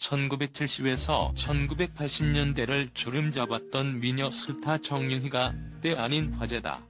1970에서 1980년대를 주름잡았던 미녀 스타 정윤희가 때 아닌 화제다.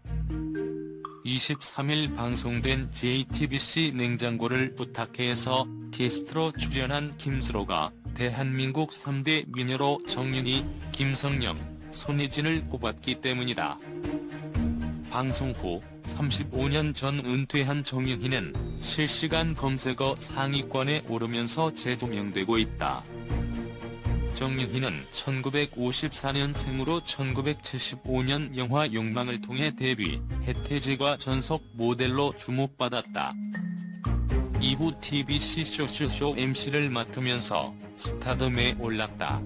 23일 방송된 JTBC 냉장고를 부탁해에서 게스트로 출연한 김수로가 대한민국 3대 미녀로 정윤희, 김성령, 손예진을 꼽았기 때문이다. 방송 후 35년 전 은퇴한 정윤희는 실시간 검색어 상위권에 오르면서 재조명되고 있다. 정윤희는 1954년생으로 1975년 영화 욕망을 통해 데뷔, 해태지과 전속 모델로 주목받았다. 이후 TBC 쇼쇼쇼 MC를 맡으면서 스타덤에 올랐다.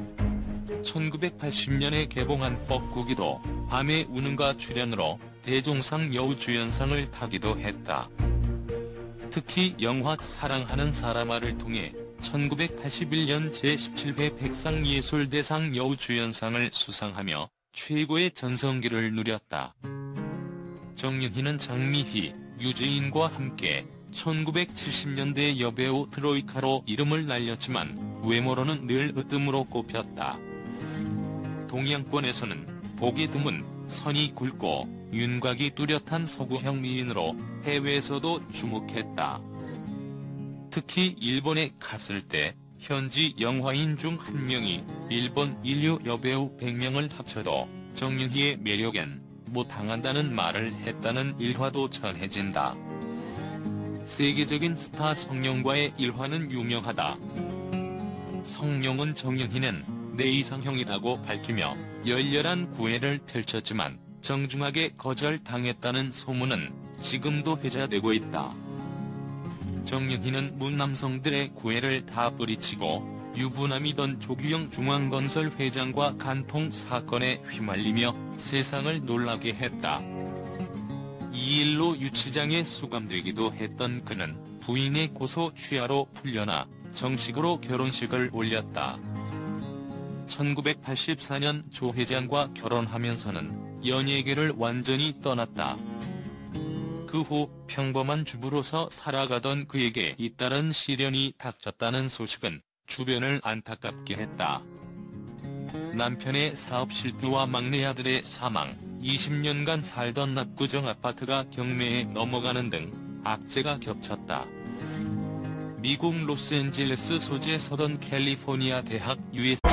1980년에 개봉한 뻐꾸기도 밤에 우는가 출연으로 대종상 여우주연상을 타기도 했다. 특히 영화 사랑하는 사람아를 통해 1981년 제17회 백상예술대상 여우주연상을 수상하며 최고의 전성기를 누렸다. 정윤희는 장미희, 유재인과 함께 1970년대 여배우 트로이카로 이름을 날렸지만 외모로는 늘 으뜸으로 꼽혔다. 동양권에서는 보기 드문 선이 굵고 윤곽이 뚜렷한 서구형 미인으로 해외에서도 주목했다. 특히 일본에 갔을 때 현지 영화인 중 한 명이 일본 인류 여배우 100명을 합쳐도 정윤희의 매력엔 못 당한다는 말을 했다는 일화도 전해진다. 세계적인 스타 성룡과의 일화는 유명하다. 성룡은 정윤희는 내 이상형이라고 밝히며 열렬한 구애를 펼쳤지만 정중하게 거절당했다는 소문은 지금도 회자되고 있다. 정윤희는 문남성들의 구애를 다 뿌리치고 유부남이던 조규영 중앙건설 회장과 간통 사건에 휘말리며 세상을 놀라게 했다. 이 일로 유치장에 수감되기도 했던 그는 부인의 고소 취하로 풀려나 정식으로 결혼식을 올렸다. 1984년 조 회장과 결혼하면서는 연예계를 완전히 떠났다. 그 후 평범한 주부로서 살아가던 그에게 잇따른 시련이 닥쳤다는 소식은 주변을 안타깝게 했다. 남편의 사업 실패와 막내 아들의 사망, 20년간 살던 압구정 아파트가 경매에 넘어가는 등 악재가 겹쳤다. 미국 로스앤젤레스 소재 서던 캘리포니아 대학 US